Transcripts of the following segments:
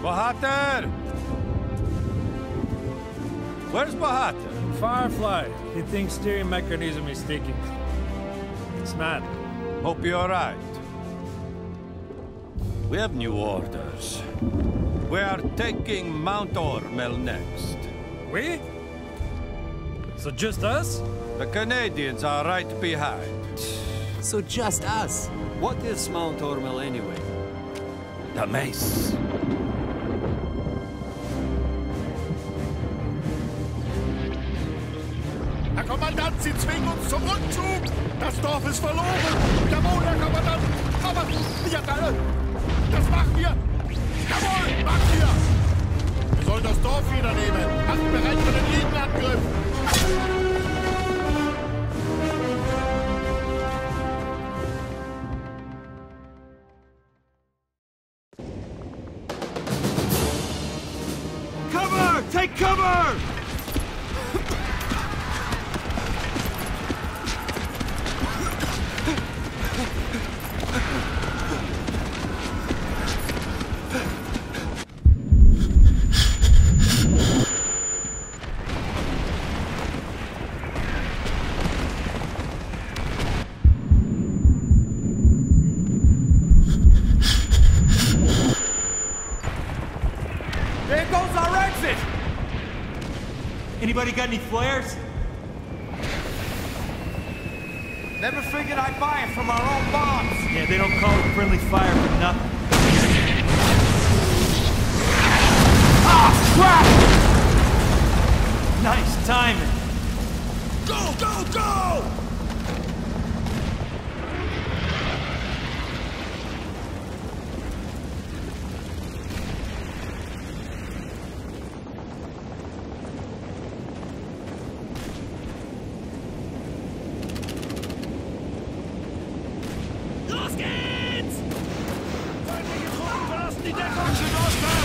Bahater! Where's Bahater? Firefly. He thinks steering mechanism is sticking. It's mad. Hope you're right. We have new orders. We are taking Mount Ormel next. We? So just us? The Canadians are right behind. So just us. What is Mount Ormel anyway? The mace. Herr Kommandant, Sie zwingen uns zum Rückzug! Das Dorf ist verloren! Jawohl, Herr Kommandant! Aber, ja, das machen wir! Jawohl, machen wir! Wir sollen das Dorf wiedernehmen! Macht bereit für den Gegenangriff! Cover! Take cover! There goes our exit! Anybody got any flares? Never figured I'd buy it from our own bombs. Yeah, they don't call it friendly fire for nothing. Ah, crap! Nice timing. Go, go, go! Los geht's! Feindliche Truppen verlassen die Deckung Südosten!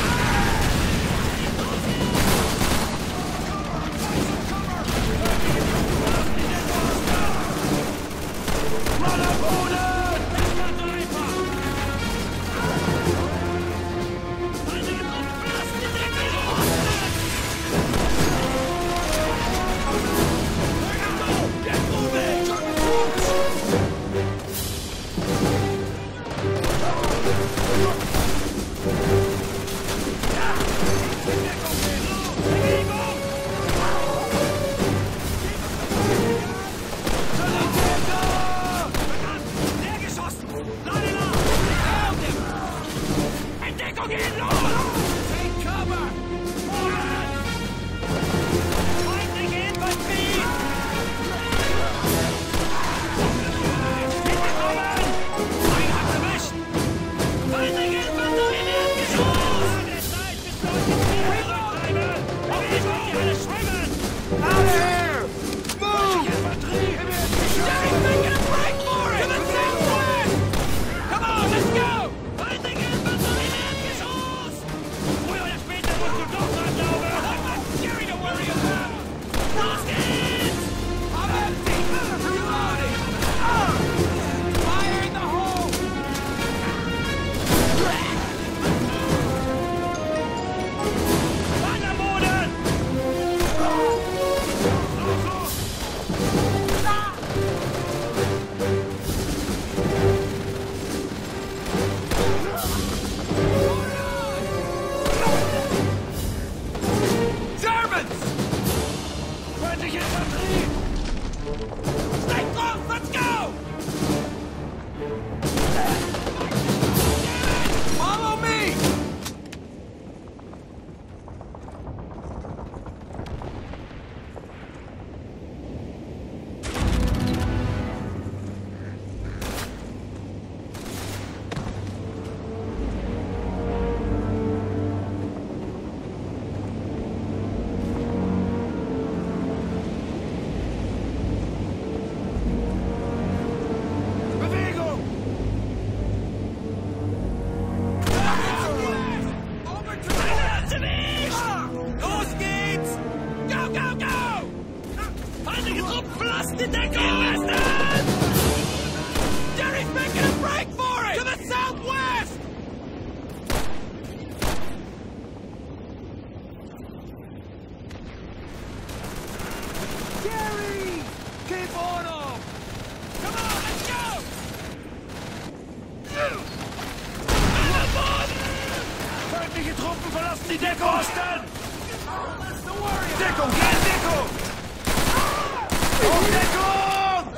Truppen verlassen die Deckung! Osten! Deckung! Geh in Deckung! Auf Deckung!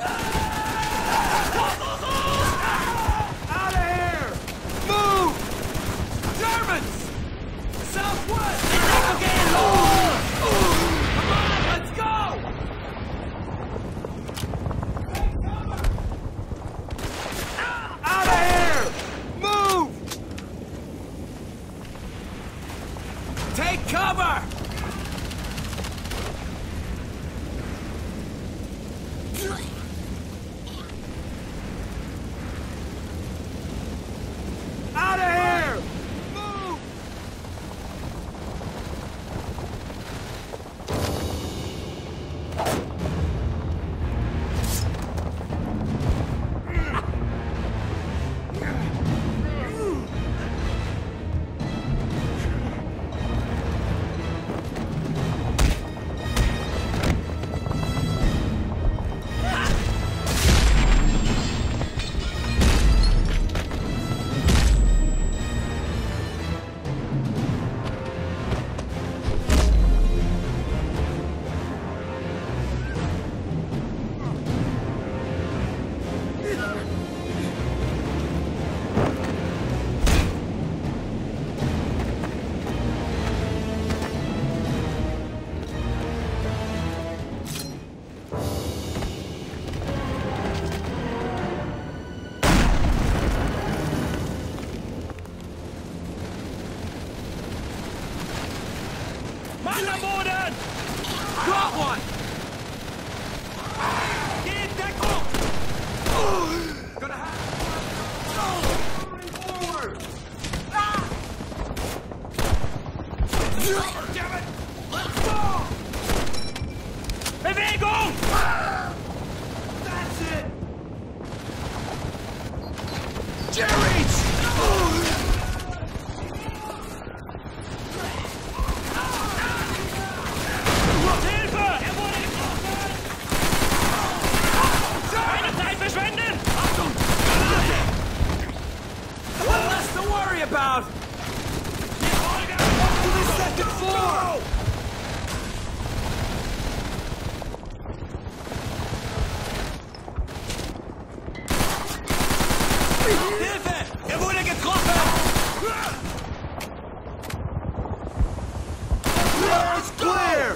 Out of here! Move! Germans! Southwest! Deckung again! Come on, let's go! Out of here! Move! Take cover! Out of here! Move! Mann am Boden! Got one! Geh in Deckung! Gonna have... Moving forward! Damn it! Let's go! Bewegung! That's it! Jerry! Hilfe! Er wurde getroffen! Keine Zeit verschwenden! Achtung! One less to worry about! Up to the second floor! Hilfe! Er wurde getroffen! It's clear!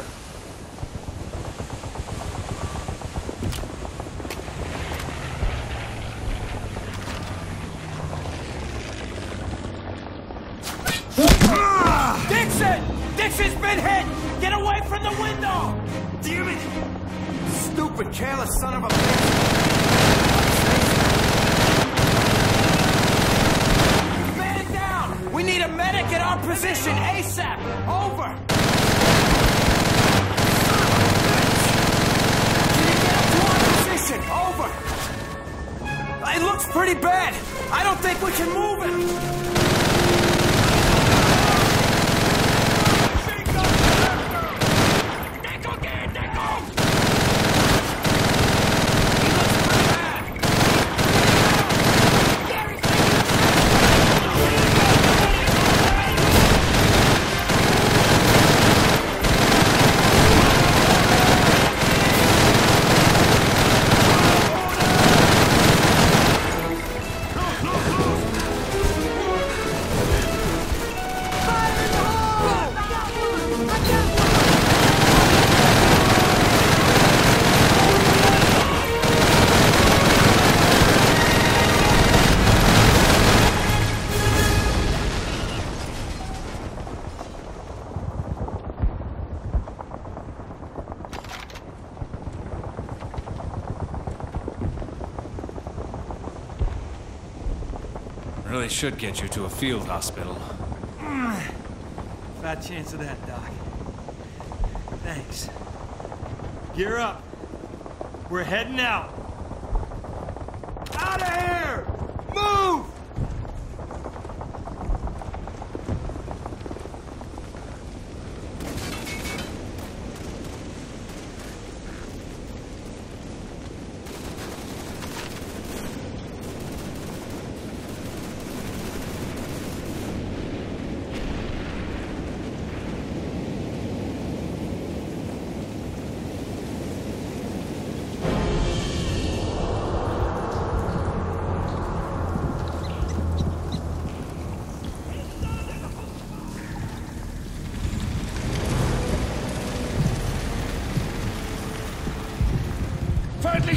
Dixon! Dixon's been hit! Get away from the window! Damn it! Stupid, careless son of a bitch! Man down! We need a medic at our position ASAP! Over! Can you get up to our position? Over! It looks pretty bad! I don't think we can move him! Really should get you to a field hospital. Fat chance of that, Doc. Thanks. Gear up. We're heading out. Out of here! Move!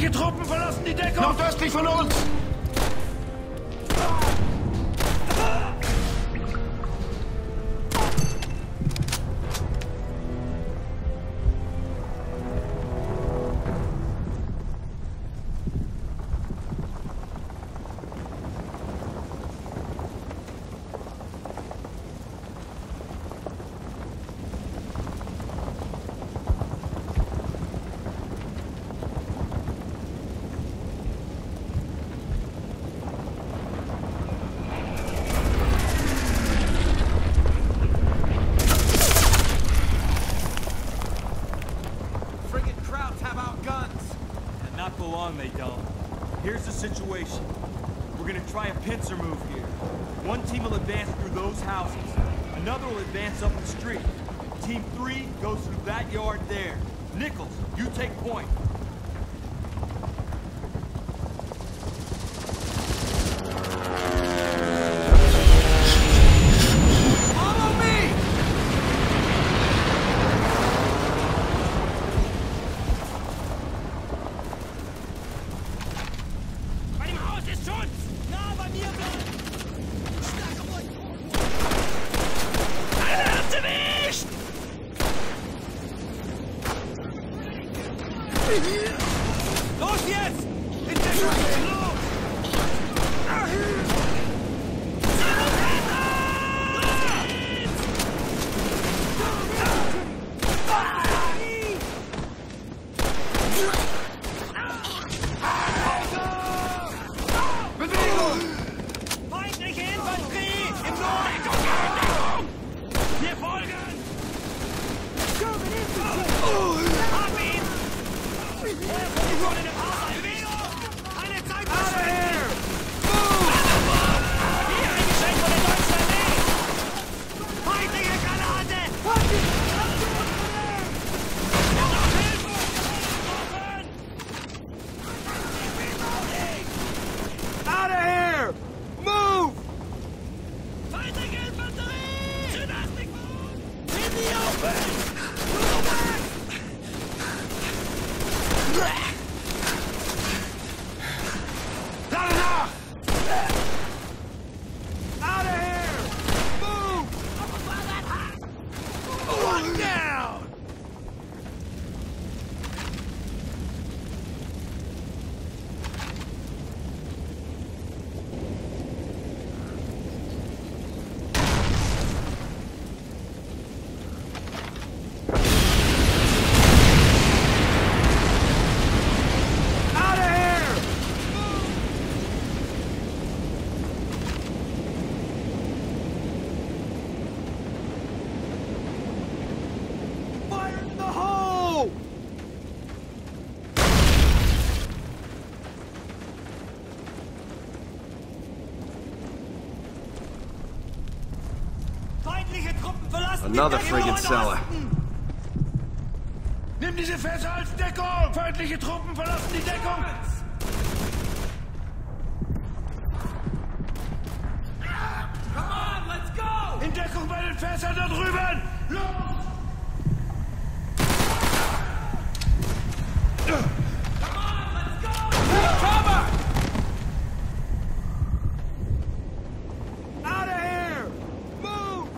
Feindliche Truppen verlassen die Deckung! Nordöstlich von uns! They don't. Here's the situation. We're gonna try a pincer move here. One team will advance through those houses. Another will advance up the street. Team 3 goes through that yard there. Nichols, you take point. Los jetzt! In Deckung! Los! Bewegung! Feindliche Infanterie! Im Norden! Wir folgen! Hab ihn! Eine Zeit! Hier ein Geschenk von der deutschen Armee! Feindliche Granate! Out of here! Move! Feindliche Infanterie! Gymnastik! In the open! Out of here! Move! One down! Out of here! Fire in the hole! Feindliche Truppen verlassen Another die friggin' cellar. Nimm diese Fässer als Deckung! Feindliche Truppen verlassen die Deckung! Come on, let's go! In Deckung bei den Fässern da drüben! Los! Come on, let's go! Cover! Out of here! Move!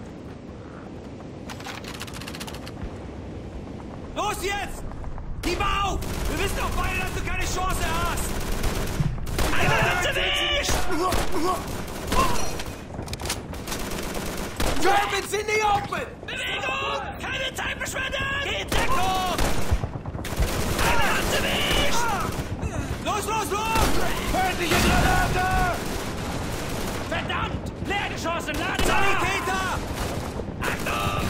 Los jetzt! Gib auf! Wir wissen doch beide, dass du keine Chance hast! Einer nicht! Germans in the open! Bewegung! Keine Zeit verschwenden! Geh in Deckung! Eine Hand erwischt! Los, los, los! Feindliche Granate! Verdammt! Leergeschossen! Laden! Sanitäter! Achtung!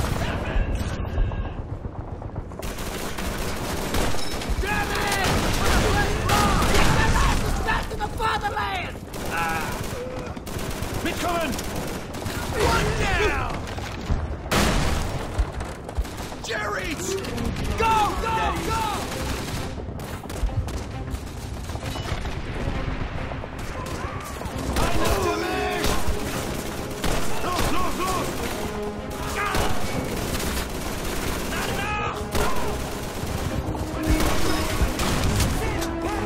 Mitkommen! One down! Jerry! Go, go, go! Einer für mich! Los, los, los! Dann nach!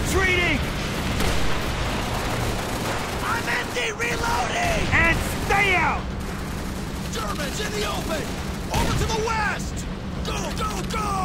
retreating! I'm empty! Reloading! And stay out! Germans in the open! Over to the west! Go, go, go!